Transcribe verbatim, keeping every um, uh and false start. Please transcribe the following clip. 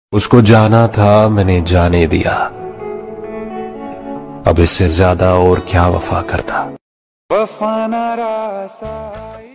उसको जाना था मैंने जाने दिया, अब इससे ज्यादा और क्या वफा करता। वफा ना रासा